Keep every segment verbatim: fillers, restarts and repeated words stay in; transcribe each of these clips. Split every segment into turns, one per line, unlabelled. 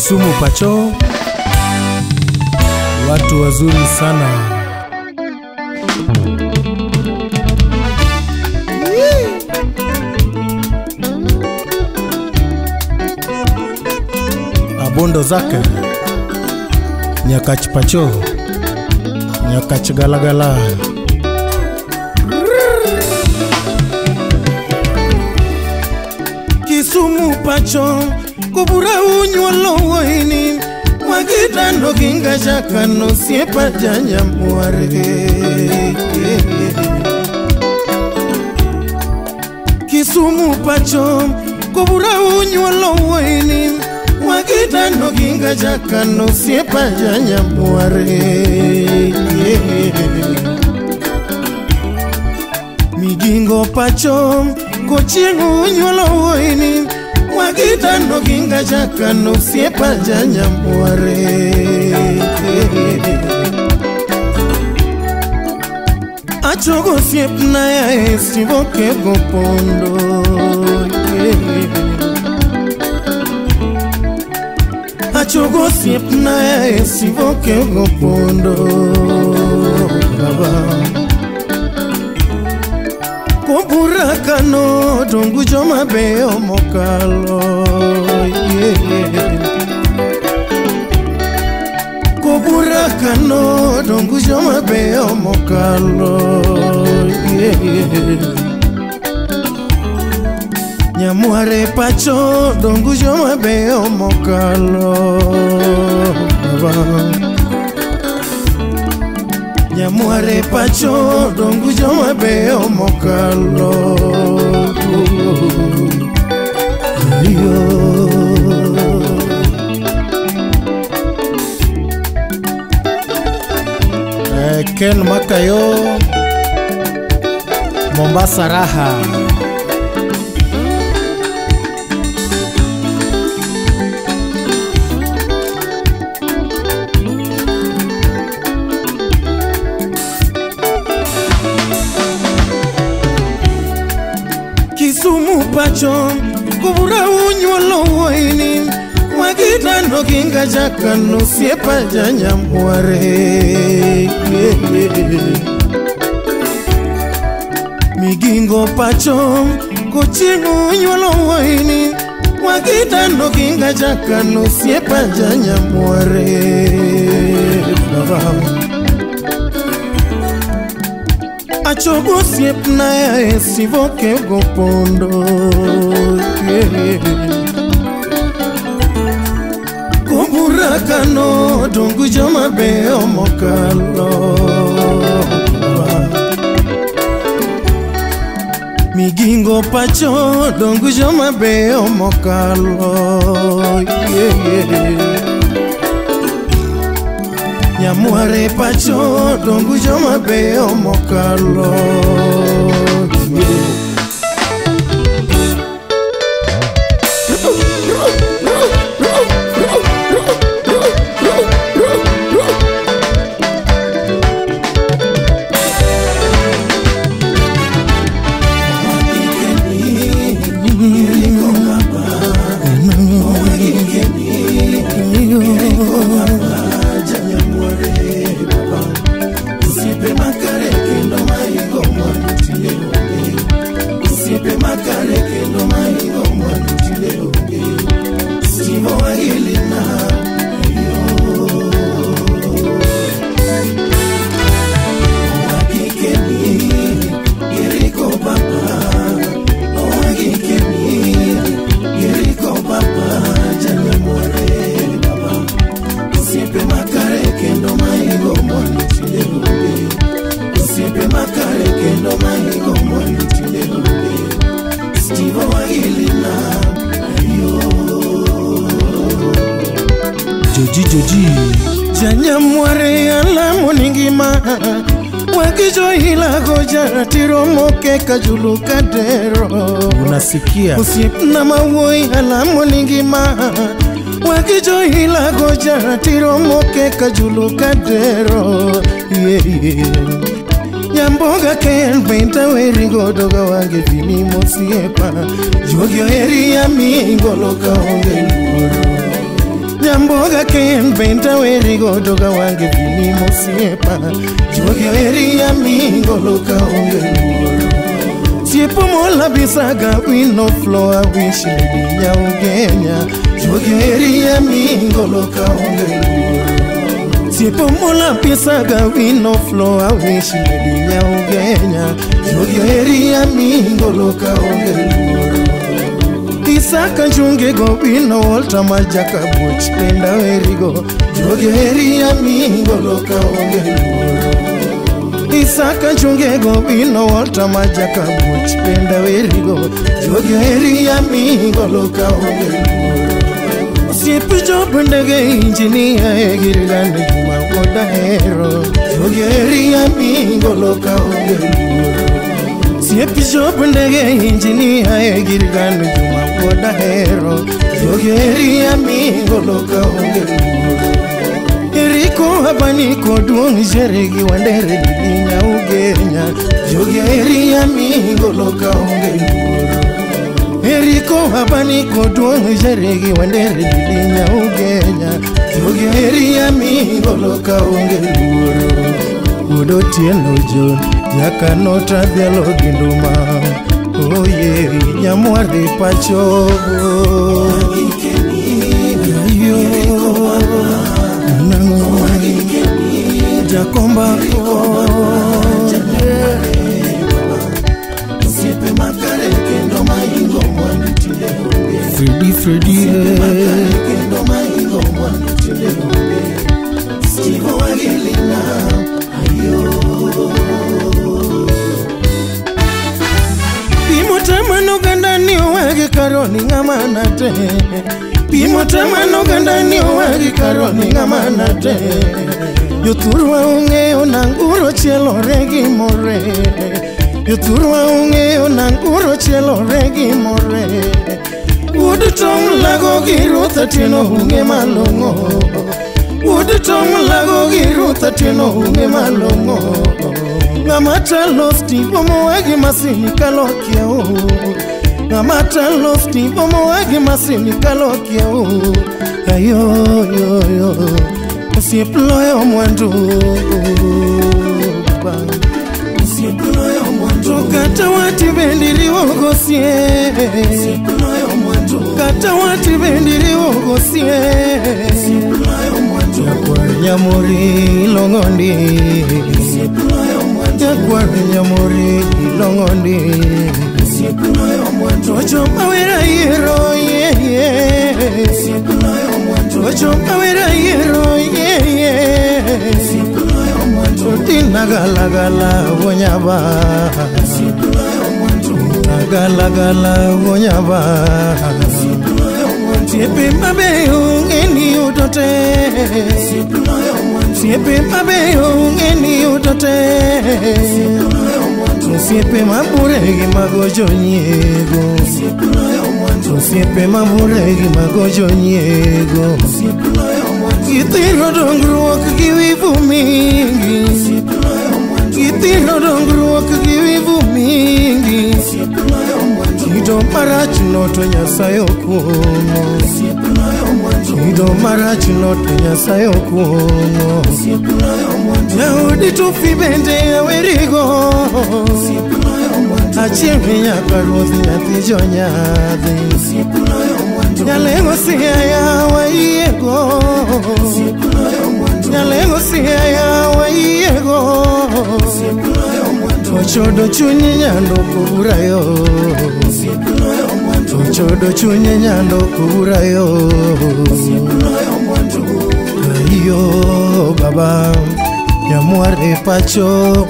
Kisumu Pacho, watu wazuri sana. Abondo zake Nyakach Pacho, Nyakach Galagala. Kisumu Pacho, kubura unyolo waini, Magita no kinga shaka no siepa janya muare. Kisumu Pacho, kubura unyolo waini, Magita no kinga shaka no siepa janya muare. Migingo Pacho, kochingu unyolo waini, Magita no kinga chaka no siepa janya muare. Achogo siep na ya estivoke gopondo. Achogo siep na ya estivoke gopondo. Baba Kubura kano dongu joma beo mokalo, yeah. Kubura kano dongu joma beo mokalo, yeah. Nyamuare Pacho dongu joma beo mokalo, baba. Nyamuare Pacho dongu joma beo mokalo. Yo eh, Ken Makayo Mombasa raha. Kisumu Pacho, kubura unyolo waini, Magita no kinga chaka no siepa janya muare. Migingo Pacho, kochingu unyolo waini, Magita no kinga chaka no siepa janya muare. Achogo siep na ya esivoke gopondo, yeah. Kubura kano dongu joma beo mokalo. Migingo Pacho dongu joma beo mokalo, yeah. Nyamuare Pacho dongu joma beo mokalo, yeah. Joji Joji Janya muare ala moningima, Wakijo hila goja tiro moke kajulu kadero. Unasikia Usip na mawoi ala moningima, Wakijo hila goja tiro moke kajulu kadero, yeah, yeah. Nyamboga ken benta weri godoga wange vini mosiepa, Jogyo eri ya mi ngoloka onge luro. Nyamboga ken benta weri godo ga wange bini mosiepa Jogi weri ya mingo loka onge luoro Siepo mola bisaga wino flow a wish lady nya ugenya Jogi weri ya mingo loka onge luoro Siepo mola bisaga wino flow a wish lady nya ugenya Jogi weri ya mingo loka onge luoro Isaka chunge go wino volta majaka buch penda werigo Jogi weri ya mingo loka onge luoro Isaka chunge go wino volta majaka buch penda werigo Jogi weri ya mingo loka onge luoro Siepi job ndege engineer egirgane juma koda hero Jogi weri ya mingo loka onge luoro Siepi job ndege engineer egirgane juma koda hero Jogi weri ya mingo loka onge luoro Eriko habani koduong jeregi wandere linya ugenya Jogi weri ya mingo loka onge luoro Eriko habani koduong jeregi wandere linya ugenya Jogi weri ya mingo loka onge luoro Udo tieno jon yaka nota dialo ginduma Oh yeah, nyamwari pacho Yo Nango Jakomba Siepe makare kendo maingo mwani tinde Freddy Freddy kendo maingo mwani tinde Stivo wagilina Ayo Pimo tamano ganda ni wagi karoni ngamanate Pimo tamano ganda ni wagi karoni ngamanate Yoturwa unge onanguro cielo regi more Yoturwa unge onanguro cielo regi more Udu tong lago giruta tino unge malongo Udu tong lago giruta tino unge malongo Ngamata losti bomo wagi masini kalokia o Ngamata losti bomo wagi masini kalokia o Ayo yo yo Usieployo mwandu Usieployo mwandu Kata wati bendiri wogosie Usieployo mwandu Kata wati bendiri wogosie Usieployo mwandu Yakwa nyamuri longondi Usieployo Jakwa nyamuri longondi Usieployo mwandu Ocho mawera yero ye ye Usieployo mwandu Ocho mawera yero ye ye Usieployo mwandu Tina gala gala wonyaba Usieployo mwandu Gala gala wonyaba Usieployo mwandu Siepe mabe ungeni utote Usieployo mwandu Siepe mabe ungeni utote Siepe maburegi magojo nyego Siepe maburegi magojo nyego Kitiro dongruok giwivu mingi Kitiro dongruok giwivu mingi Kido marach noto nyasayo kuomo Kido marach noto nyasayo kuomo Yaudi tufi bende ya werigo Achimi nyaka ruthi nyathi jo nyadhi Nyalengo siya ya waiego Nyalengo siya ya waiego Ochodo chunyi nyando kuburayo Ochodo chunyi nyando kuburayo Ayo baba Nyamwari pacho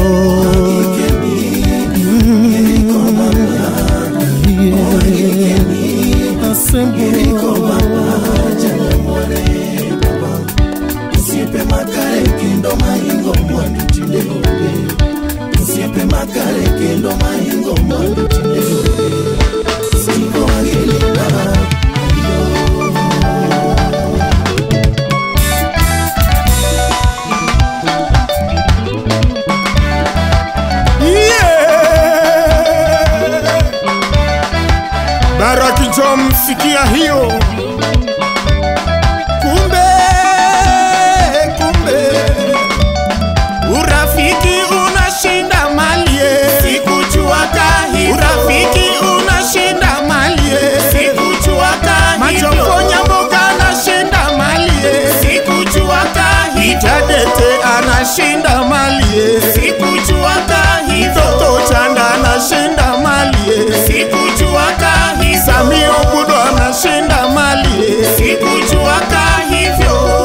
Siepe makare kendo maingo mwandu tinde Siepe makare kendo maingo mwandu tinde Stivo wagilina
Baraki Jom sikia hiyo
anashinda mali,
sikujua hivyo.
Toto Chanda anashinda mali,
sikujua hivyo.
Samio Budo anashinda mali,
sikujua hivyo.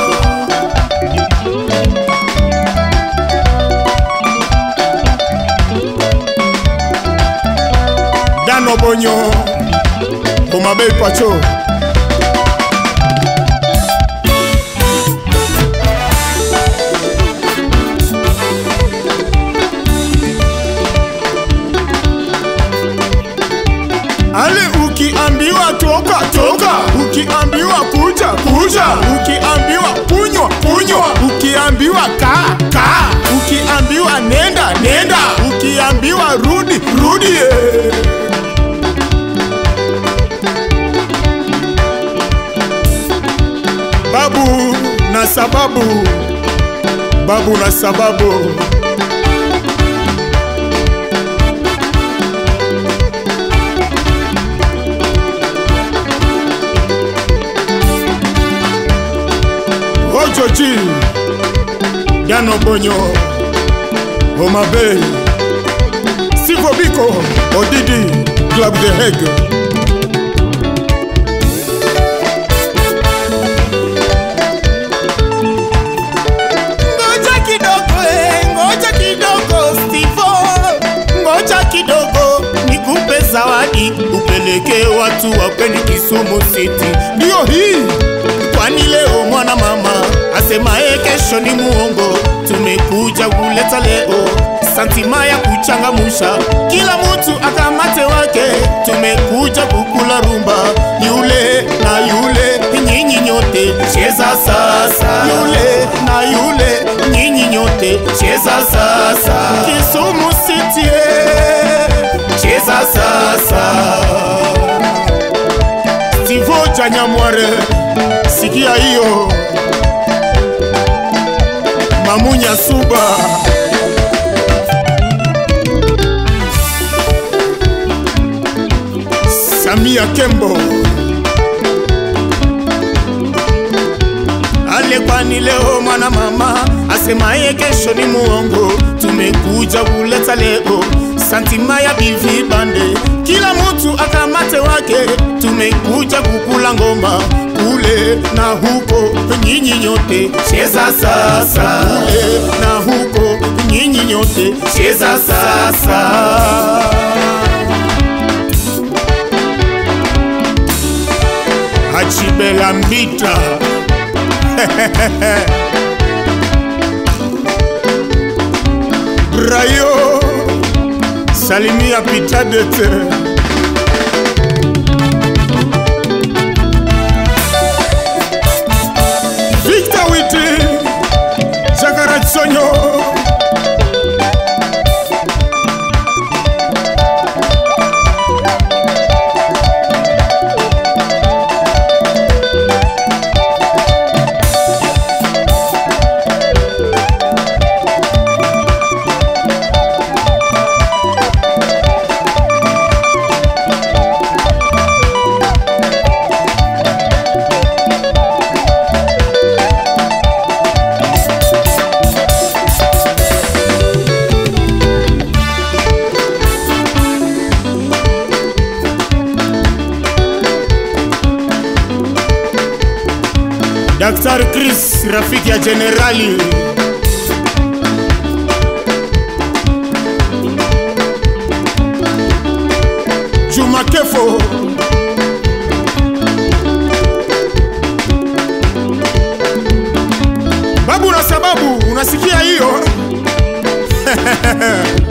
Dano Bonyo Homa Bay Pacho. Ale ukiambiwa toka toka, ukiambiwa kuja kuja, ukiambiwa kunywa kunywa, ukiambiwa kaa kaa, ukiambiwa nenda nenda, ukiambiwa rudi rudi eh. Babu na sababu, babu na sababu. Ojoji Dano Bonyo Homa Bay Sivo Biko Odidi Club The Hague.
Ngoja kidogo eh, ngoja kidogo Stivo, ngoja kidogo nikupe zawadi upeleke watu wa kwenye Kisumu City.
Ndio hii
kwani leo mwana mama asemaye kesho ni muongo. Tumekuja kuleta leo santima ya kuchangamusha kila mtu akamate wake. Tumekuja kukula rumba, yule na yule, nyinyi nyote cheza sasa. Yule na yule, nyinyi nyote cheza sasa. Kisumu City cheza sasa.
Stivo Chanyamware, sikia hiyo. Mamunya Suba Samia Kembo.
Ale kwani leo mwana mama asemaye kesho ni muongo. Tumekuja kuleta leo santima ya bivi bande, kila mtu akamate wake. Tumekuja kukula ngoma kule na huko, nyinyi nyote cheza sasa. Kule na huko, nyinyi nyote cheza sasa.
Hachibela Mbita Brayo Salimia Pitadete. Victor Witi Chakaratsonyo. Daktari Chris rafiki ya generali. Juma Kefo babu na sababu, unasikia hiyo?